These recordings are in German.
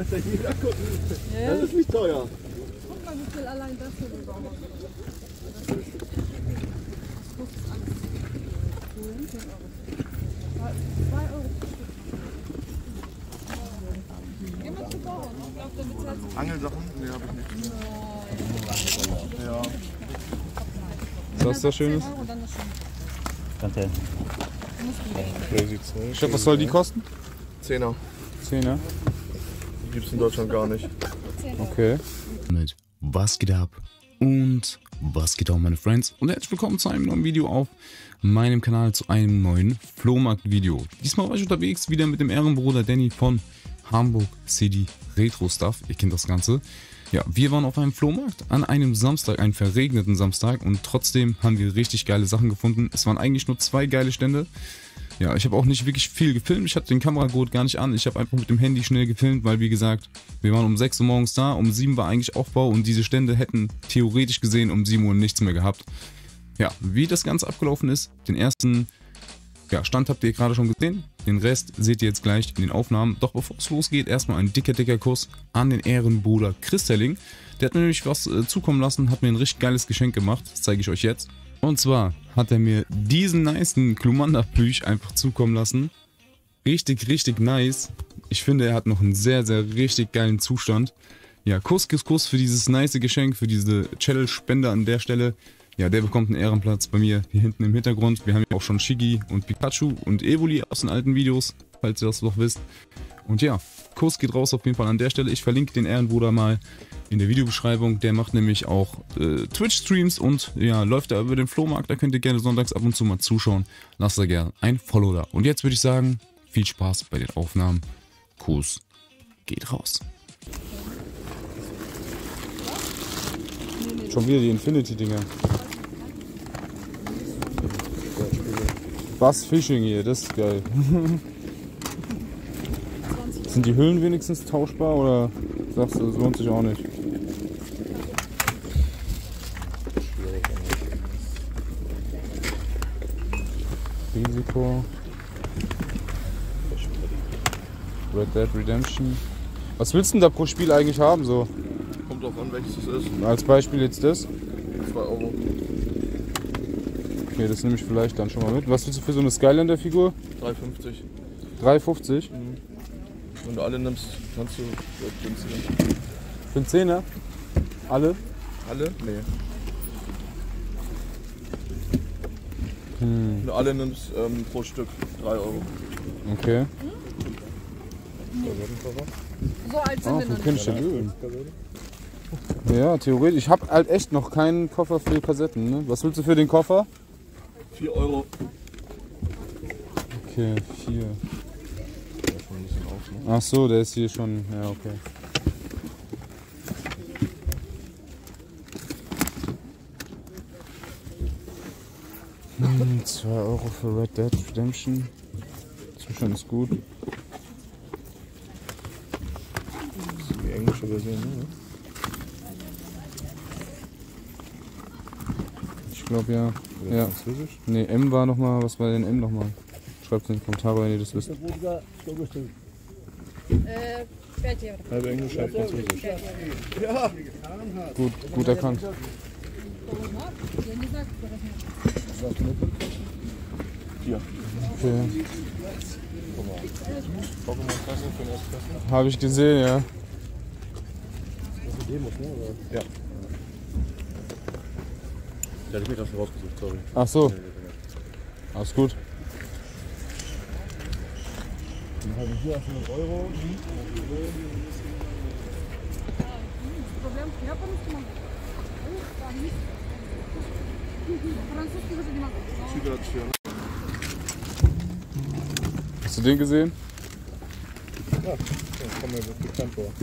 Das ist nicht teuer. Guck mal, wie viel allein das hier bekommen. Das kostet alles. 10 Euro. 2 Euro. Geh mal zu Bauern. Ich glaube, der bezahlt sich. Angelsachen? Nee, hab ich nicht. Ja. Was ist das Schönes? Danke. Chef, was soll die kosten? 10er. 10er. Die gibt's in Deutschland gar nicht. Okay. Mit was geht ab und was geht auch, meine Friends, und herzlich willkommen zu einem neuen Video auf meinem Kanal, zu einem neuen Flohmarkt-Video. Diesmal war ich unterwegs wieder mit dem Ehrenbruder Danny von Hamburg City Retro Stuff. Ihr kennt das Ganze. Ja, wir waren auf einem Flohmarkt an einem Samstag, einen verregneten Samstag, und trotzdem haben wir richtig geile Sachen gefunden. Es waren eigentlich nur 2 geile Stände. Ja, ich habe auch nicht wirklich viel gefilmt. Ich hatte den Kameragurt gar nicht an. Ich habe einfach mit dem Handy schnell gefilmt, weil, wie gesagt, wir waren um 6 Uhr morgens da, um 7 war eigentlich Aufbau und diese Stände hätten theoretisch gesehen um 7 Uhr nichts mehr gehabt. Ja, wie das Ganze abgelaufen ist, den ersten Stand habt ihr gerade schon gesehen. Den Rest seht ihr jetzt gleich in den Aufnahmen. Doch bevor es losgeht, erstmal ein dicker Kuss an den Ehrenbruder Christelling. Der hat mir nämlich was zukommen lassen, hat mir ein richtig geiles Geschenk gemacht. Das zeige ich euch jetzt. Und zwar hat er mir diesen nicen Glumanda-Plüsch einfach zukommen lassen. Richtig nice. Ich finde, er hat noch einen sehr richtig geilen Zustand. Ja, Kuss für dieses nice Geschenk, für diese Channel-Spende an der Stelle. Ja, der bekommt einen Ehrenplatz bei mir hier hinten im Hintergrund. Wir haben ja auch schon Shiggy und Pikachu und Evoli aus den alten Videos, falls ihr das noch wisst. Und ja, Kuss geht raus auf jeden Fall an der Stelle. Ich verlinke den Ehrenbruder mal in der Videobeschreibung. Der macht nämlich auch Twitch-Streams und ja, läuft da über den Flohmarkt. Da könnt ihr gerne sonntags ab und zu mal zuschauen. Lasst da gerne ein Follow da. Und jetzt würde ich sagen, viel Spaß bei den Aufnahmen. Kuss geht raus. Schon wieder die Infinity-Dinger. Was Fishing hier, das ist geil. Sind die Hüllen wenigstens tauschbar oder sagst du, das lohnt sich auch nicht? Risiko. Red Dead Redemption. Was willst du denn da pro Spiel eigentlich haben so? Kommt drauf an, welches es ist. Als Beispiel jetzt das? 2 Euro. Okay, das nehme ich vielleicht dann schon mal mit. Was willst du für so eine Skylander-Figur? 3,50. 3,50? Wenn du alle nimmst, kannst du günstiger. Für einen Zehner? Alle? Alle? Nee. Wenn du alle nimmst, pro Stück 3 Euro. Okay. So alt sind wir noch kenn ich den Öl? Ja, theoretisch. Ich habe halt echt noch keinen Koffer für Kassetten. Ne? Was willst du für den Koffer? 4 Euro. Okay, 4. Ach so, der ist hier schon. Ja, okay. Hm, 2 Euro für Red Dead Redemption. Zustand ist gut. Das ist die englische Version, ne? Ich glaube ja. Oder Ja. Französisch? Ne, M war nochmal. Was war denn M nochmal? Schreibt in die Kommentare, wenn ihr das wisst. Halb Englisch, halb Französisch. Ja! Gut erkannt. Hier. Okay. Pokémon-Kasse für den Espresso. Habe ich gesehen, ja. Ja. Ja, ich mir das schon rausgesucht, sorry. Ach so. Alles gut. Dann haben wir hier 100 Euro. Hast du den gesehen? Ja, das kommt mir bekannt vor.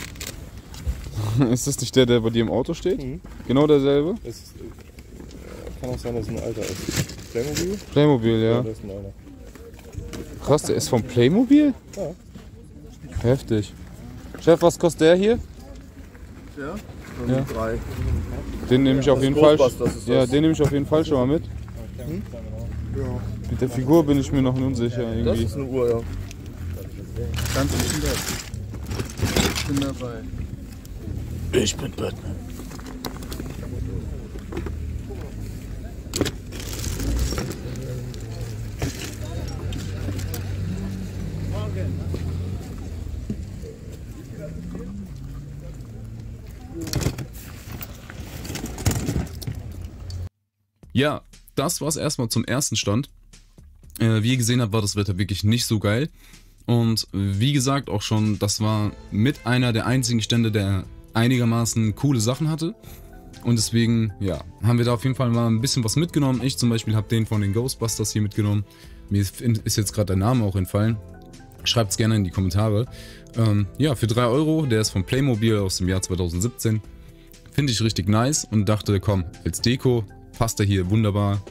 Ist das nicht der, der bei dir im Auto steht? Mhm. Genau derselbe? Es kann auch sein, dass es ein alter ist. Playmobil? Playmobil, ja. Das ist ein alter. Krass, der ist vom Playmobil? Ja. Heftig. Chef, was kostet der hier? Ja? Ja. 3. Den nehme ich auf Das jeden ist Fall. Ghostbusters, ist Ja, das. den nehme ich auf jeden Fall schon mal mit. Ja. Mit der Figur bin ich mir noch unsicher Das irgendwie. ist eine Uhr, ja. Ganz bisschen das. bin dabei. Ich bin Batman. Ja, das war's erstmal zum ersten Stand. Wie ihr gesehen habt, war das Wetter wirklich nicht so geil. Und wie gesagt auch schon, das war mit einer der einzigen Stände, der einigermaßen coole Sachen hatte. Und deswegen, ja, haben wir da auf jeden Fall mal ein bisschen was mitgenommen. Ich zum Beispiel habe den von den Ghostbusters hier mitgenommen. Mir ist jetzt gerade der Name auch entfallen. Schreibt es gerne in die Kommentare. Ja, für 3 Euro, der ist von Playmobil aus dem Jahr 2017. Finde ich richtig nice und dachte, komm, als Deko passt er hier wunderbar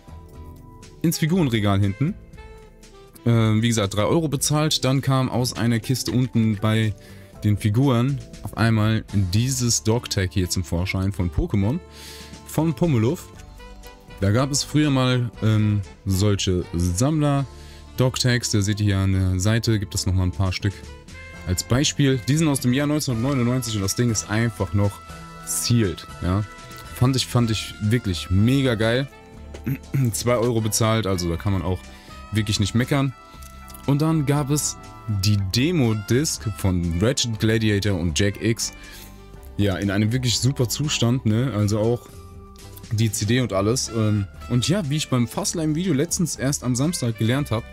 ins Figurenregal hinten. Wie gesagt, 3 Euro bezahlt. Dann kam aus einer Kiste unten bei den Figuren auf einmal dieses Dogtag hier zum Vorschein von Pokémon von Pummeluff. Da gab es früher mal solche Sammler-Dogtags. Da seht ihr hier an der Seite, gibt es nochmal ein paar Stück als Beispiel. Die sind aus dem Jahr 1999 und das Ding ist einfach noch sealed. Ja. Fand ich wirklich mega geil. 2 Euro bezahlt, also da kann man auch wirklich nicht meckern. Und dann gab es die Demo-Disc von Ratchet Gladiator und Jack X. Ja, in einem wirklich super Zustand, ne? Also auch die CD und alles. Und ja, wie ich beim Fastlane-Video letztens erst am Samstag gelernt habe,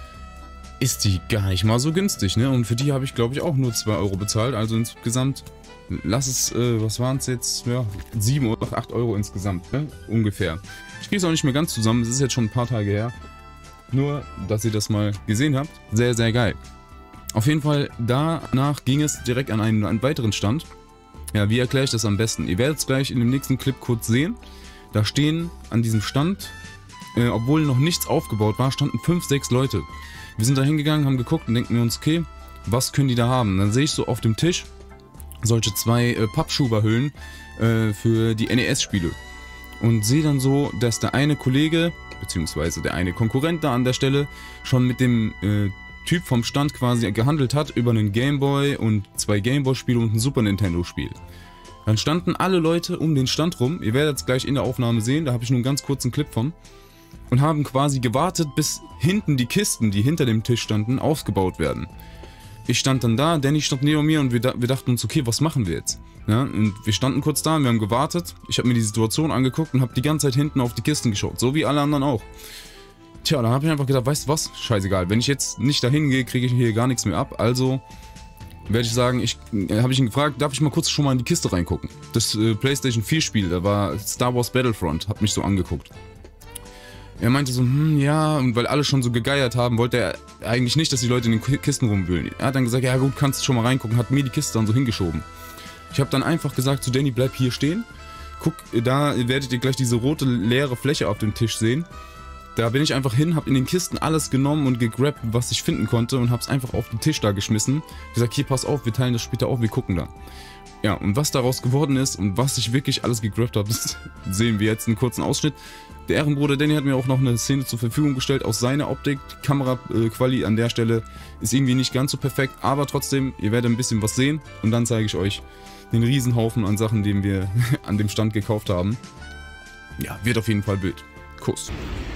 ist die gar nicht mal so günstig, ne? Und für die habe ich, glaube ich, auch nur 2 Euro bezahlt. Also insgesamt, lass es, was waren es jetzt? Ja, 7 oder 8 Euro insgesamt, ne? Ungefähr. Ich kriege es auch nicht mehr ganz zusammen, es ist jetzt schon ein paar Tage her. Nur, dass ihr das mal gesehen habt. Sehr, sehr geil. Auf jeden Fall, danach ging es direkt an einen weiteren Stand. Ja, wie erkläre ich das am besten? Ihr werdet es gleich in dem nächsten Clip kurz sehen. Da stehen an diesem Stand, obwohl noch nichts aufgebaut war, standen 5, 6 Leute. Wir sind da hingegangen, haben geguckt und denken wir uns, okay, was können die da haben? Dann sehe ich so auf dem Tisch solche 2 Pappschuberhüllen für die NES-Spiele. Und sehe dann so, dass der eine Kollege, beziehungsweise der eine Konkurrent da an der Stelle, schon mit dem Typ vom Stand quasi gehandelt hat über einen Gameboy und 2 Gameboy-Spiele und ein Super Nintendo-Spiel. Dann standen alle Leute um den Stand rum, ihr werdet es gleich in der Aufnahme sehen, da habe ich nur einen ganz kurzen Clip von, und haben quasi gewartet, bis hinten die Kisten, die hinter dem Tisch standen, aufgebaut werden. Ich stand dann da, Danny stand neben mir und wir dachten uns, okay, was machen wir jetzt? Ja, und wir standen kurz da und wir haben gewartet. Ich habe mir die Situation angeguckt und habe die ganze Zeit hinten auf die Kisten geschaut, so wie alle anderen auch. Tja, dann habe ich einfach gedacht, weißt du was, scheißegal, wenn ich jetzt nicht dahin gehe, kriege ich hier gar nichts mehr ab. Also werde ich sagen, habe ich ihn gefragt, darf ich mal kurz schon mal in die Kiste reingucken? Das PlayStation 4 Spiel, da war Star Wars Battlefront, hat mich so angeguckt. Er meinte so, ja, und weil alle schon so gegeiert haben, wollte er eigentlich nicht, dass die Leute in den Kisten rumwühlen. Er hat dann gesagt, ja gut, kannst schon mal reingucken, hat mir die Kiste dann so hingeschoben. Ich habe dann einfach gesagt zu Danny, bleib hier stehen. Guck, da werdet ihr gleich diese rote leere Fläche auf dem Tisch sehen. Da bin ich einfach hin, habe in den Kisten alles genommen und gegrabt, was ich finden konnte und habe es einfach auf den Tisch da geschmissen. Gesagt, hier, pass auf, wir teilen das später auf, wir gucken da. Ja, und was daraus geworden ist und was ich wirklich alles gegrabt habe, das sehen wir jetzt in einem kurzen Ausschnitt. Der Ehrenbruder Danny hat mir auch noch eine Szene zur Verfügung gestellt aus seiner Optik. Die Kamera-Quali an der Stelle ist irgendwie nicht ganz so perfekt, aber trotzdem, ihr werdet ein bisschen was sehen und dann zeige ich euch den Riesenhaufen an Sachen, den wir an dem Stand gekauft haben. Ja, wird auf jeden Fall wild. Kuss.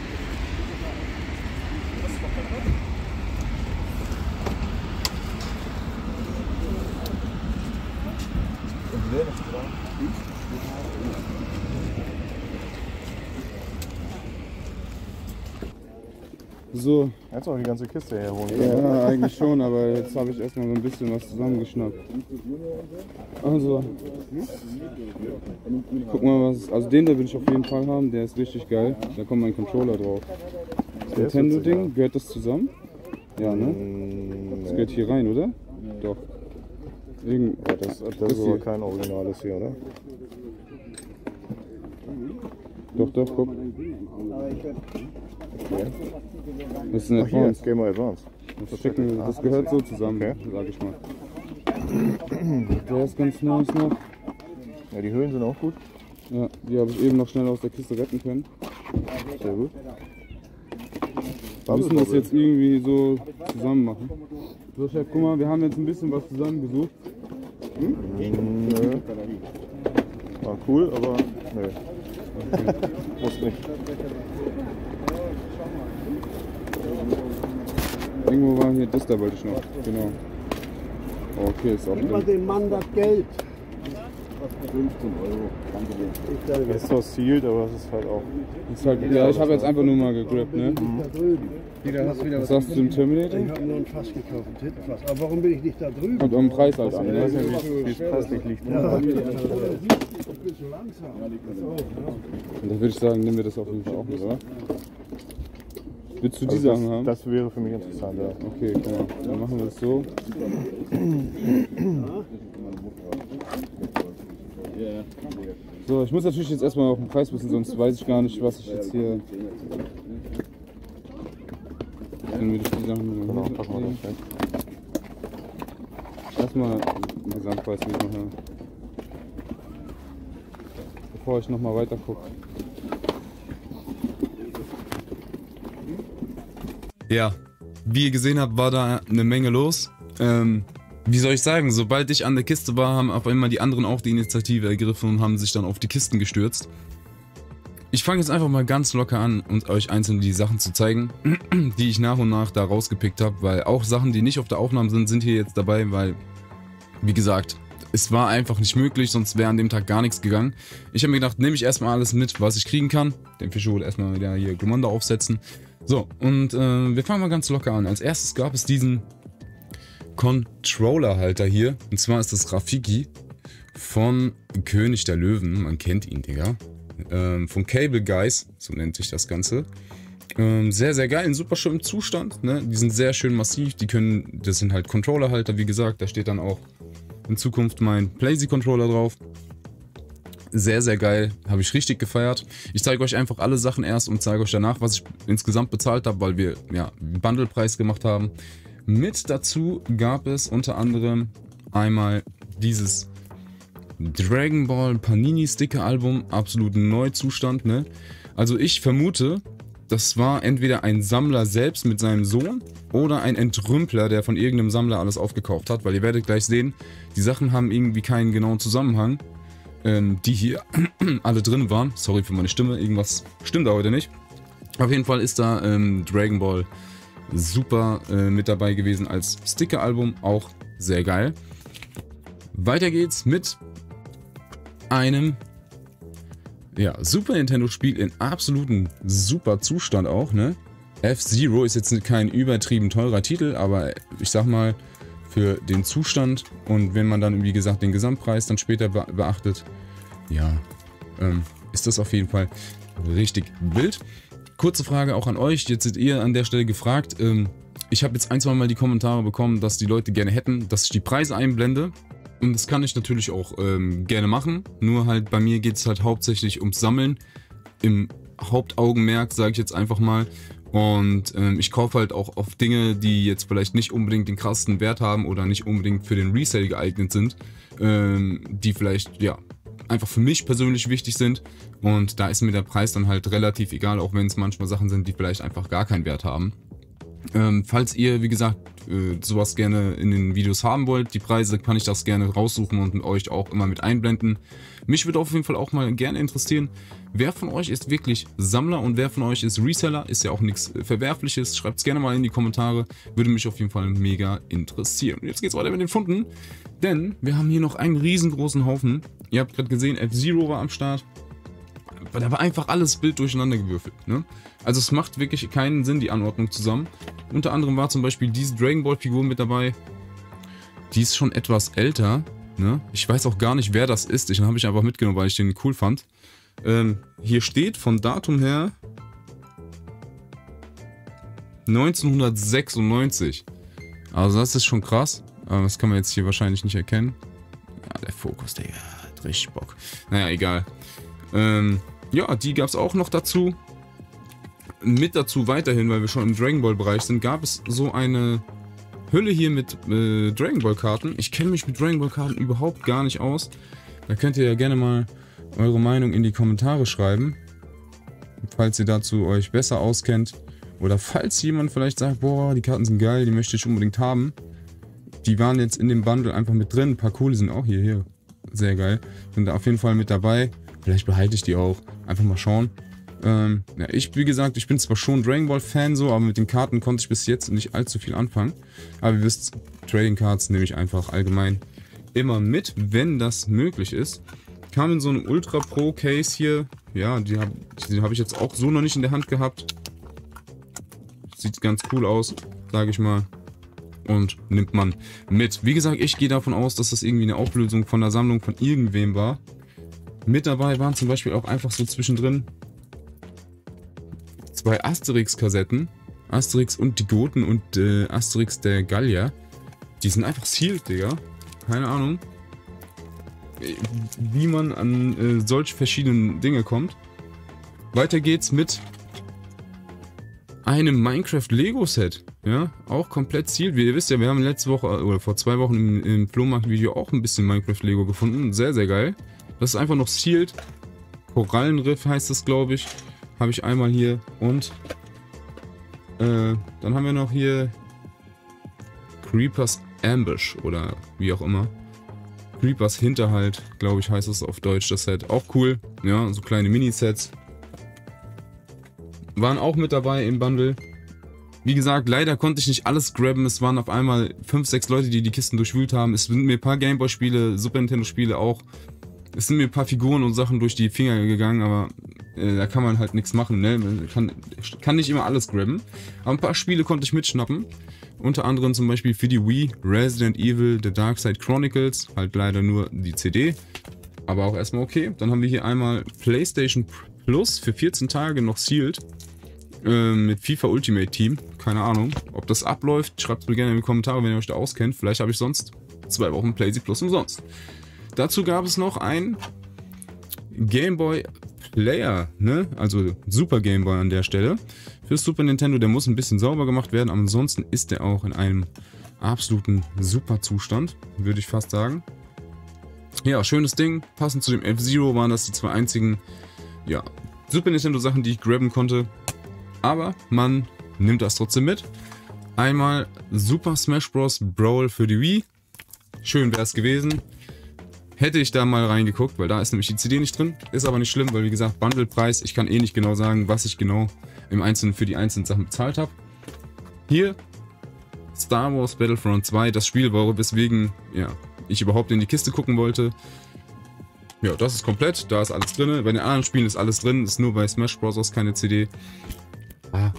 So. Jetzt auch die ganze Kiste herholen. Ja, eigentlich schon, aber jetzt habe ich erstmal so ein bisschen was zusammengeschnappt. Also, guck mal, also den da will ich auf jeden Fall haben, der ist richtig geil. Da kommt mein Controller drauf. Das Nintendo-Ding, gehört das zusammen? Ja, ne? Das gehört hier rein, oder? Doch. Ja, das ist aber kein originales hier, oder? Doch, guck. Okay. Das ist ein Advance. Game Boy Advance. Das gehört so zusammen, okay, sag ich mal. Der ist ganz nice noch. Ja, die Höhlen sind auch gut. Ja, die habe ich eben noch schnell aus der Kiste retten können. Sehr gut. Wir müssen das jetzt irgendwie so zusammen machen. So, Chef, guck mal, wir haben jetzt ein bisschen was zusammengesucht. Nö. War cool, aber nö. Okay. Muss nicht. Irgendwo war hier, das da wollte ich noch. Genau. Oh, okay, ist auch Gib mal drin. dem Mann das Geld. 15 €. Das ist zwar sealed, aber das ist halt auch. Ist halt, ja, ich habe jetzt einfach nur mal gegrippt, ne? Da drüben. Wieder hast du wieder Was sagst du zum Terminator? Ich habe nur ein Fass gekauft, ein Tintenfass. Aber warum bin ich nicht da drüben? Kommt um den Preis halt an, Ich ne? weiß nicht, wie es preislich liegt. Ja, ich bin so langsam. Und da würde ich sagen, nehmen wir das auf jeden Fall auch mit, oder? Willst du die Sachen haben? Das wäre für mich interessant, ja. Okay, klar. Dann machen wir es so. So, ich muss natürlich jetzt erstmal auf den Preis wissen, sonst weiß ich gar nicht, was ich jetzt hier. Dann würde ich die Sachen Genau, nochmal packen wir das weg. erstmal den Gesamtpreis mitmachen. Bevor ich nochmal weiter gucke. Ja, wie ihr gesehen habt, war da eine Menge los. Wie soll ich sagen, sobald ich an der Kiste war, haben auf einmal die anderen auch die Initiative ergriffen und haben sich dann auf die Kisten gestürzt. Ich fange jetzt einfach mal ganz locker an und euch einzeln die Sachen zu zeigen, die ich nach und nach da rausgepickt habe, weil auch Sachen, die nicht auf der Aufnahme sind, sind hier jetzt dabei, weil, wie gesagt, es war einfach nicht möglich, sonst wäre an dem Tag gar nichts gegangen. Ich habe mir gedacht, nehme ich erstmal alles mit, was ich kriegen kann. Den Fischhol erstmal wieder hier Glomanda aufsetzen. So, und wir fangen mal ganz locker an. Als erstes gab es diesen Controller-Halter hier. Und zwar ist das Rafiki von König der Löwen. Man kennt ihn, Digga. Von Cable Guys, so nennt sich das Ganze. Sehr, sehr geil, in super schönem Zustand. Ne? Die sind sehr schön massiv. Das sind halt Controller-Halter, wie gesagt. Da steht dann auch in Zukunft mein PlayZ-Controller drauf. Sehr, sehr geil. Habe ich richtig gefeiert. Ich zeige euch einfach alle Sachen erst und zeige euch danach, was ich insgesamt bezahlt habe, weil wir ja einen Bundle-Preis gemacht haben. Mit dazu gab es unter anderem einmal dieses Dragon Ball Panini Sticker Album. Absoluten Neuzustand, ne? Also ich vermute, das war entweder ein Sammler selbst mit seinem Sohn oder ein Entrümpler, der von irgendeinem Sammler alles aufgekauft hat. Weil ihr werdet gleich sehen, die Sachen haben irgendwie keinen genauen Zusammenhang. Die hier alle drin waren. Sorry für meine Stimme, irgendwas stimmt da heute nicht. Auf jeden Fall ist da Dragon Ball Super mit dabei gewesen als Sticker-Album, auch sehr geil. Weiter geht's mit einem Super Nintendo-Spiel in absolutem super Zustand auch, ne? F-Zero ist jetzt kein übertrieben teurer Titel, aber ich sag mal, für den Zustand und wenn man dann, wie gesagt, den Gesamtpreis dann später beachtet, ja, ist das auf jeden Fall richtig wild. Kurze Frage auch an euch, jetzt seid ihr an der Stelle gefragt. Ich habe jetzt ein, zwei Mal die Kommentare bekommen, dass die Leute gerne hätten, dass ich die Preise einblende. Und das kann ich natürlich auch gerne machen, nur halt bei mir geht es halt hauptsächlich ums Sammeln. Im Hauptaugenmerk, sage ich jetzt einfach mal. Und ich kaufe halt auch auf Dinge, die jetzt vielleicht nicht unbedingt den krassesten Wert haben oder nicht unbedingt für den Resale geeignet sind, die vielleicht, ja, einfach für mich persönlich wichtig sind. Und da ist mir der Preis dann halt relativ egal, auch wenn es manchmal Sachen sind, die vielleicht einfach gar keinen Wert haben. Falls ihr, wie gesagt, sowas gerne in den Videos haben wollt, die Preise, kann ich das gerne raussuchen und euch auch immer mit einblenden. Mich würde auf jeden Fall auch mal gerne interessieren, wer von euch ist wirklich Sammler und wer von euch ist Reseller? Ist ja auch nichts Verwerfliches. Schreibt es gerne mal in die Kommentare. Würde mich auf jeden Fall mega interessieren. Und jetzt geht's weiter mit den Funden, denn wir haben hier noch einen riesengroßen Haufen. Ihr habt gerade gesehen, F-Zero war am Start. Da war einfach alles wild durcheinander gewürfelt, ne? Also es macht wirklich keinen Sinn, die Anordnung zusammen. Unter anderem war zum Beispiel diese Dragon Ball Figur mit dabei. Die ist schon etwas älter, ne? Ich weiß auch gar nicht, wer das ist. Den habe ich einfach mitgenommen, weil ich den cool fand. Hier steht vom Datum her 1996. Also das ist schon krass. Aber das kann man jetzt hier wahrscheinlich nicht erkennen. Ja, der Fokus, Digga, hat richtig Bock. Naja, egal. Ja, die gab es auch noch dazu. Mit dazu weiterhin, weil wir schon im Dragon Ball Bereich sind, gab es so eine Hülle hier mit Dragon Ball Karten. Ich kenne mich mit Dragon Ball Karten überhaupt gar nicht aus. Da könnt ihr ja gerne mal eure Meinung in die Kommentare schreiben, falls ihr dazu euch besser auskennt. Oder falls jemand vielleicht sagt, boah, die Karten sind geil, die möchte ich unbedingt haben. die waren jetzt in dem Bundle einfach mit drin. Ein paar coole sind auch hier. Sehr geil. Sind da auf jeden Fall mit dabei. Vielleicht behalte ich die auch. Einfach mal schauen. Ja, wie gesagt, ich bin zwar schon Dragon Ball Fan so, aber mit den Karten konnte ich bis jetzt nicht allzu viel anfangen. Aber ihr wisst, Trading Cards nehme ich einfach allgemein immer mit, wenn das möglich ist. Kam in so einem Ultra Pro Case hier. Ja, die hab ich jetzt auch so noch nicht in der Hand gehabt. Sieht ganz cool aus, sage ich mal. Und nimmt man mit. Wie gesagt, ich gehe davon aus, dass das irgendwie eine Auflösung von der Sammlung von irgendwem war. Mit dabei waren zum Beispiel auch einfach so zwischendrin 2 Asterix-Kassetten. Asterix und die Goten und Asterix der Gallier. Die sind einfach sealed, Digga. Keine Ahnung, wie man an solch verschiedenen Dinge kommt. Weiter geht's mit einem Minecraft Lego Set. Ja, auch komplett sealed. Wie ihr wisst ja, wir haben letzte Woche oder vor 2 Wochen im Flohmarkt-Video auch ein bisschen Minecraft Lego gefunden. Sehr, sehr geil. Das ist einfach noch sealed. Korallenriff heißt das, glaube ich. Habe ich einmal hier. Und dann haben wir noch hier Creepers Ambush oder wie auch immer. Creepers Hinterhalt, glaube ich, heißt es auf Deutsch, das Set. Auch cool. Ja, so kleine Minisets. Waren auch mit dabei im Bundle. Wie gesagt, leider konnte ich nicht alles grabben. Es waren auf einmal 5, 6 Leute, die die Kisten durchwühlt haben. Es sind mir ein paar Gameboy-Spiele, Super Nintendo-Spiele auch. Es sind mir ein paar Figuren und Sachen durch die Finger gegangen, aber da kann man halt nichts machen, ne? Kann nicht immer alles grabben. Aber ein paar Spiele konnte ich mitschnappen. Unter anderem zum Beispiel für die Wii Resident Evil The Dark Side Chronicles. Halt leider nur die CD. Aber auch erstmal okay. Dann haben wir hier einmal PlayStation Plus für 14 Tage noch sealed. Mit FIFA Ultimate Team. Keine Ahnung, ob das abläuft. Schreibt es mir gerne in die Kommentare, wenn ihr euch da auskennt. Vielleicht habe ich sonst 2 Wochen PlayStation Plus umsonst. Dazu gab es noch ein Game Boy Player, ne? Also Super Game Boy an der Stelle. Für Super Nintendo, der muss ein bisschen sauber gemacht werden, aber ansonsten ist der auch in einem absoluten super Zustand, würde ich fast sagen. Ja, schönes Ding. Passend zu dem F-Zero waren das die 2 einzigen, ja, Super Nintendo Sachen, die ich grabben konnte. Aber man nimmt das trotzdem mit. Einmal Super Smash Bros. Brawl für die Wii. Schön wäre es gewesen. Hätte ich da mal reingeguckt, weil da ist nämlich die CD nicht drin. Ist aber nicht schlimm, weil wie gesagt, Bundlepreis. Ich kann eh nicht genau sagen, was ich genau im Einzelnen für die einzelnen Sachen bezahlt habe. Hier Star Wars Battlefront 2, das Spiel, weswegen ja, ich überhaupt in die Kiste gucken wollte. Ja, das ist komplett, da ist alles drin. Bei den anderen Spielen ist alles drin, ist nur bei Smash Bros. Keine CD. Ah.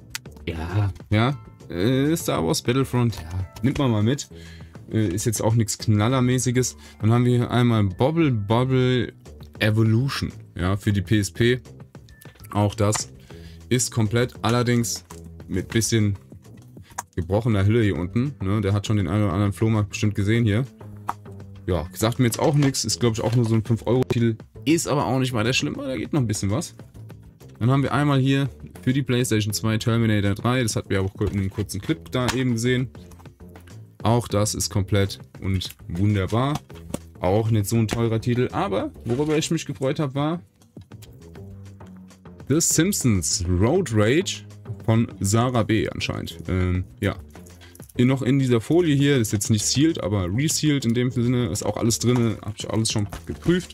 Ja, Star Wars Battlefront, ja, nimmt man mal mit. Ist jetzt auch nichts Knallermäßiges. Dann haben wir hier einmal Bobble Evolution, ja, für die PSP. Auch das ist komplett, allerdings mit bisschen gebrochener Hülle hier unten. Ne? Der hat schon den einen oder anderen Flohmarkt bestimmt gesehen hier. Ja, sagt mir jetzt auch nichts. Ist, glaube ich, auch nur so ein 5-Euro-Titel. Ist aber auch nicht weiter schlimm, weil da geht noch ein bisschen was. Dann haben wir einmal hier für die PlayStation 2 Terminator 3. Das hatten wir auch in einem kurzen Clip da eben gesehen. Auch das ist komplett und wunderbar. Auch nicht so ein teurer Titel. Aber worüber ich mich gefreut habe, war The Simpsons Road Rage von Sarah B. anscheinend. Ja. Noch in dieser Folie hier, das ist jetzt nicht sealed, aber resealed in dem Sinne. Ist auch alles drin, habe ich alles schon geprüft.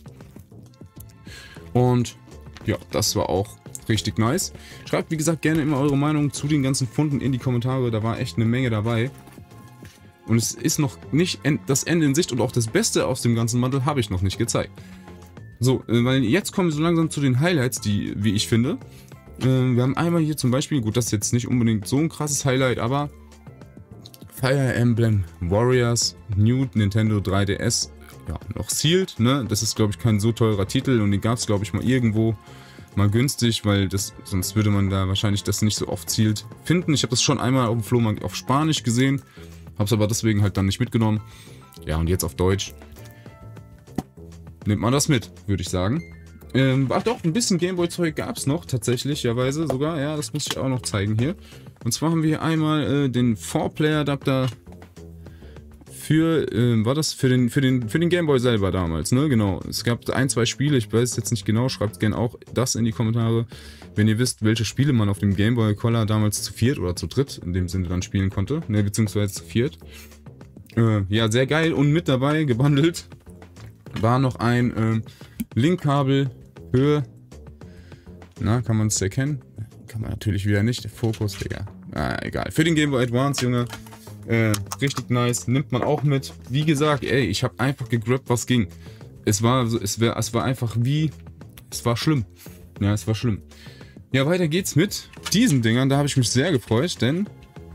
Und ja, das war auch richtig nice. Schreibt, wie gesagt, gerne immer eure Meinung zu den ganzen Funden in die Kommentare. Da war echt eine Menge dabei. Und es ist noch nicht das Ende in Sicht und auch das Beste aus dem ganzen Bundle habe ich noch nicht gezeigt. So, weil jetzt kommen wir so langsam zu den Highlights, die, wie ich finde. Wir haben einmal hier zum Beispiel, gut, das ist jetzt nicht unbedingt so ein krasses Highlight, aber Fire Emblem Warriors New Nintendo 3DS, ja, noch sealed, ne? Das ist, glaube ich, kein so teurer Titel und den gab es, glaube ich, mal irgendwo mal günstig, weil das, sonst würde man da wahrscheinlich das nicht so oft sealed finden. Ich habe das schon einmal auf dem Flohmarkt auf Spanisch gesehen. Hab's aber deswegen halt dann nicht mitgenommen. Ja, und jetzt auf Deutsch. Nimmt man das mit, würde ich sagen. Ach doch, ein bisschen Gameboy-Zeug gab es noch, tatsächlicherweise sogar. Ja, das muss ich auch noch zeigen hier. Und zwar haben wir hier einmal den 4-Player-Adapter für, war das für den Gameboy selber damals, ne? Genau. Es gab 1, 2 Spiele, ich weiß jetzt nicht genau, schreibt gerne auch das in die Kommentare, wenn ihr wisst, welche Spiele man auf dem Gameboy Color damals zu 4 oder zu dritt in dem Sinne dann spielen konnte, ne, beziehungsweise zu 4. Ja, sehr geil. Und mit dabei, gebundelt, war noch ein Linkkabel für... Na, kann man es erkennen? Kann man natürlich wieder nicht. Der Fokus, Digga. Egal. Für den Game Boy Advance, Junge. Richtig nice. Nimmt man auch mit. Wie gesagt, ey, ich habe einfach gegrabt, was ging. Es war einfach wie... Es war schlimm. Ja, es war schlimm. Ja, weiter geht's mit diesen Dingern. Da habe ich mich sehr gefreut, denn...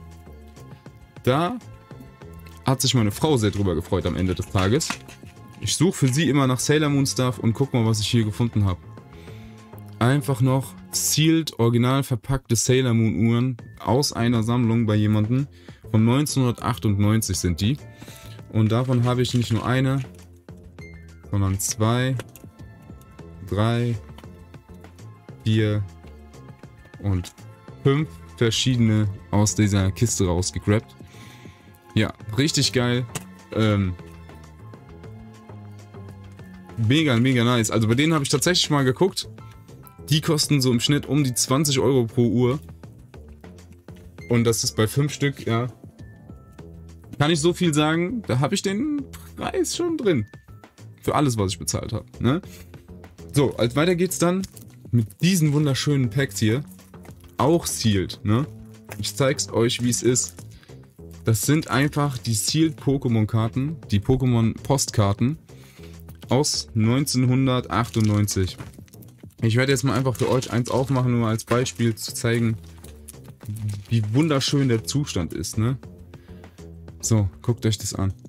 Da hat sich meine Frau sehr drüber gefreut am Ende des Tages. Ich suche für sie immer nach Sailor Moon Stuff und guck mal, was ich hier gefunden habe. Einfach noch sealed, original verpackte Sailor Moon Uhren aus einer Sammlung bei jemandem. Von 1998 sind die. Und davon habe ich nicht nur eine, sondern 2, 3, 4 und 5 verschiedene aus dieser Kiste rausgegrabt. Ja, richtig geil. Mega, mega nice. Also bei denen habe ich tatsächlich mal geguckt. Die kosten so im Schnitt um die 20 Euro pro Uhr. Und das ist bei 5 Stück, ja. Kann ich so viel sagen, da habe ich den Preis schon drin. Für alles, was ich bezahlt habe. Ne? So, als weiter geht's dann mit diesen wunderschönen Packs hier. Auch sealed, ne? Ich zeig's euch, wie es ist. Das sind einfach die Sealed Pokémon-Karten, die Pokémon-Postkarten aus 1998. Ich werde jetzt mal einfach für euch eins aufmachen, nur als Beispiel zu zeigen, wie wunderschön der Zustand ist, ne? So, guckt euch das an.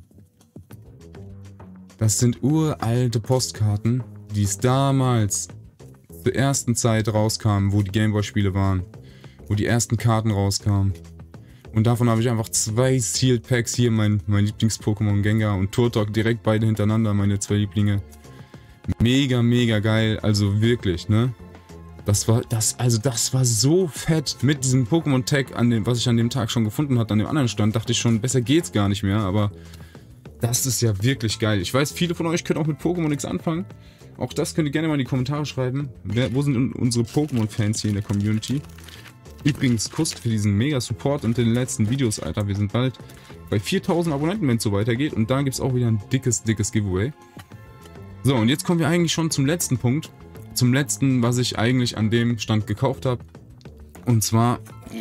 Das sind uralte Postkarten, die es damals zur ersten Zeit rauskamen, wo die Gameboy-Spiele waren, wo die ersten Karten rauskamen. Und davon habe ich einfach 2 Sealed Packs hier, mein Lieblings-Pokémon Gengar und Turtok, direkt beide hintereinander, meine 2 Lieblinge. Mega, mega geil, also wirklich, ne? Das war so fett. Mit diesem Pokémon-Tag, was ich an dem Tag schon gefunden hatte, an dem anderen Stand, dachte ich schon, besser geht's gar nicht mehr, aber das ist ja wirklich geil. Ich weiß, viele von euch können auch mit Pokémon nichts anfangen. Auch das könnt ihr gerne mal in die Kommentare schreiben. Wo sind unsere Pokémon-Fans hier in der Community? Übrigens, Kuss für diesen mega Support unter den letzten Videos, Alter. Wir sind bald bei 4000 Abonnenten, wenn es so weitergeht. Und da gibt es auch wieder ein dickes Giveaway. So, und jetzt kommen wir eigentlich schon zum letzten Punkt. Zum letzten, was ich eigentlich an dem Stand gekauft habe. Und zwar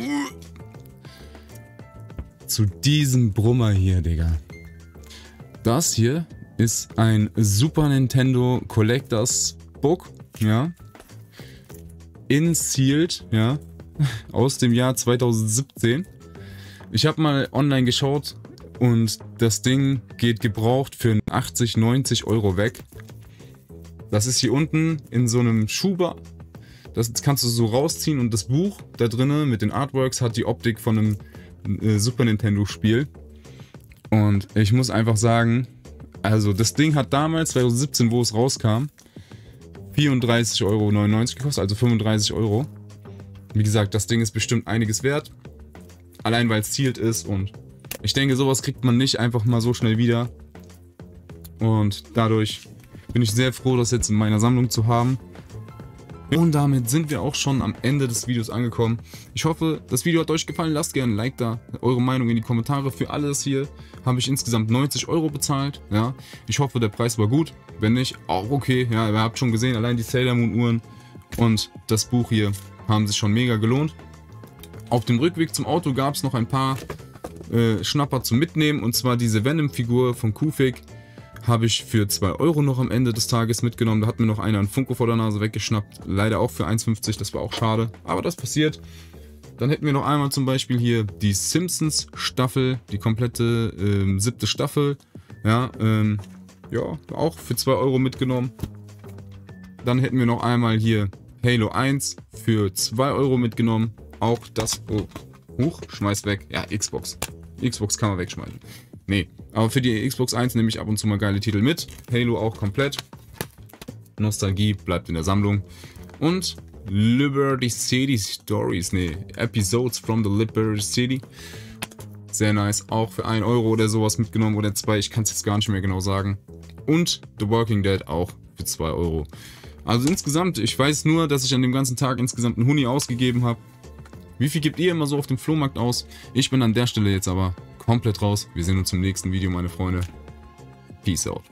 zu diesem Brummer hier, Digga. Das hier ist ein Super Nintendo Collectors Book, ja. In Sealed, ja. Aus dem Jahr 2017. Ich habe mal online geschaut und das Ding geht gebraucht für 80, 90 Euro weg. Das ist hier unten in so einem Schuber. Das kannst du so rausziehen und das Buch da drinnen mit den Artworks hat die Optik von einem Super Nintendo Spiel. Und ich muss einfach sagen, also das Ding hat damals, 2017, wo es rauskam, 34,99 Euro gekostet, also 35 Euro. Wie gesagt, das Ding ist bestimmt einiges wert. Allein weil es sealed ist und ich denke, sowas kriegt man nicht einfach mal so schnell wieder. Und dadurch bin ich sehr froh, das jetzt in meiner Sammlung zu haben. Und damit sind wir auch schon am Ende des Videos angekommen. Ich hoffe, das Video hat euch gefallen. Lasst gerne ein Like da, eure Meinung in die Kommentare. Für alles hier habe ich insgesamt 90 Euro bezahlt. Ja, ich hoffe, der Preis war gut. Wenn nicht, auch okay. Ja, ihr habt schon gesehen, allein die Sailor Moon Uhren und das Buch hier haben sich schon mega gelohnt. Auf dem Rückweg zum Auto gab es noch ein paar Schnapper zum Mitnehmen. Und zwar diese Venom-Figur von Kufik. Habe ich für 2 Euro noch am Ende des Tages mitgenommen. Da hat mir noch einer einen Funko vor der Nase weggeschnappt. Leider auch für 1,50, das war auch schade. Aber das passiert. Dann hätten wir noch einmal zum Beispiel hier die Simpsons Staffel. Die komplette 7. Staffel. Ja, ja, auch für 2 Euro mitgenommen. Dann hätten wir noch einmal hier Halo 1 für 2 Euro mitgenommen. Auch das... Oh, schmeiß weg. Ja, Xbox. Xbox kann man wegschmeißen. Nee, aber für die Xbox 1 nehme ich ab und zu mal geile Titel mit. Halo auch komplett. Nostalgie bleibt in der Sammlung. Und Liberty City Stories, nee, Episodes from the Liberty City. Sehr nice, auch für 1 Euro oder sowas mitgenommen oder 2, ich kann es jetzt gar nicht mehr genau sagen. Und The Walking Dead auch für 2 Euro. Also insgesamt, ich weiß nur, dass ich an dem ganzen Tag insgesamt einen Huni ausgegeben habe. Wie viel gebt ihr immer so auf dem Flohmarkt aus? Ich bin an der Stelle jetzt aber komplett raus. Wir sehen uns im nächsten Video, meine Freunde. Peace out.